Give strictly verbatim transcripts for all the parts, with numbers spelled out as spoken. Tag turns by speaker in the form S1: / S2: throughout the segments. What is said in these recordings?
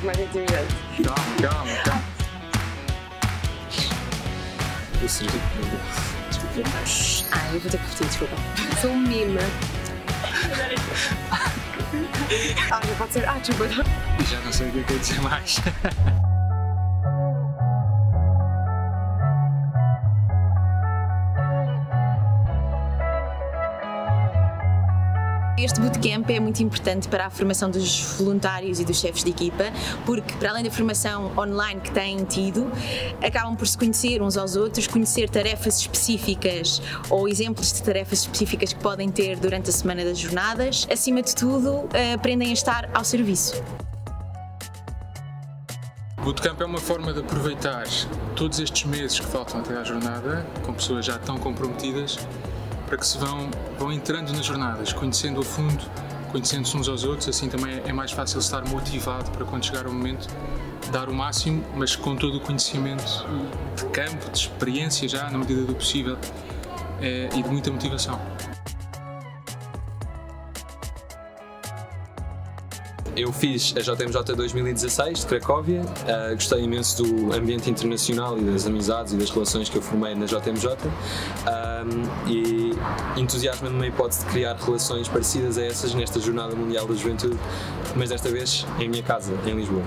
S1: pouco mais intimidante.
S2: Calma, calma, calma. O serviço.
S1: Ah, eu vou ter que repetir, desculpa. Sou um mime. Ah, já pode ser. Ah, desculpa.
S2: E já não sei o que é que eu ia dizer mais.
S3: Este bootcamp é muito importante para a formação dos voluntários e dos chefes de equipa, porque para além da formação online que têm tido, acabam por se conhecer uns aos outros, conhecer tarefas específicas ou exemplos de tarefas específicas que podem ter durante a semana das jornadas. Acima de tudo, aprendem a estar ao serviço.
S2: O bootcamp é uma forma de aproveitar todos estes meses que faltam até à jornada, com pessoas já tão comprometidas, para que se vão, vão entrando nas jornadas, conhecendo a fundo, conhecendo-se uns aos outros, assim também é mais fácil estar motivado para quando chegar o momento dar o máximo, mas com todo o conhecimento de campo, de experiência já, na medida do possível, é, e de muita motivação.
S4: Eu fiz a J M J dois mil e dezasseis de Cracóvia, uh, gostei imenso do ambiente internacional e das amizades e das relações que eu formei na J M J um, e entusiasma-me na hipótese de criar relações parecidas a essas nesta Jornada Mundial da Juventude, mas desta vez em minha casa, em Lisboa.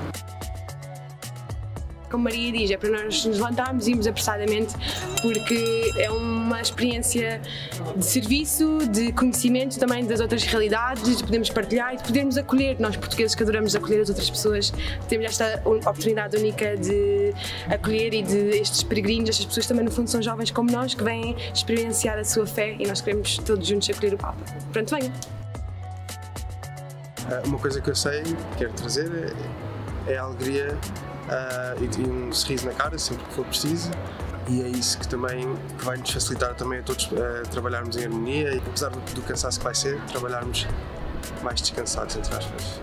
S1: Como Maria diz, é para nós nos levantarmos e irmos apressadamente, porque é uma experiência de serviço, de conhecimento também das outras realidades, de podermos partilhar e de podermos acolher. Nós portugueses que adoramos acolher as outras pessoas, temos esta oportunidade única de acolher e de estes peregrinos, estas pessoas também no fundo são jovens como nós, que vêm experienciar a sua fé e nós queremos todos juntos acolher o Papa. Pronto, venham!
S5: Uma coisa que eu sei, quero trazer, é a alegria Uh, e, e um sorriso na cara sempre que for preciso, e é isso que também que vai nos facilitar também a todos uh, trabalharmos em harmonia e, apesar do, do cansaço que vai ser, trabalharmos mais descansados, entre aspas.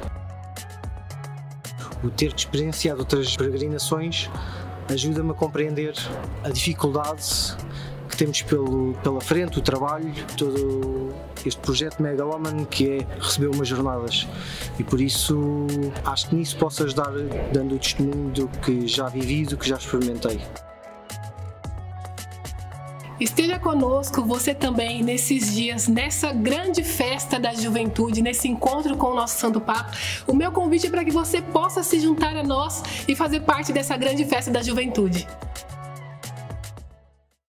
S6: O ter experienciado outras peregrinações ajuda-me a compreender a dificuldade que temos pelo, pela frente, o trabalho, todo este projeto megalómano que é receber umas jornadas, e por isso acho que nisso posso ajudar dando o testemunho do que já vivi, do que já experimentei.
S7: Esteja conosco você também nesses dias, nessa grande festa da juventude, nesse encontro com o nosso Santo Papa. O meu convite é para que você possa se juntar a nós e fazer parte dessa grande festa da juventude.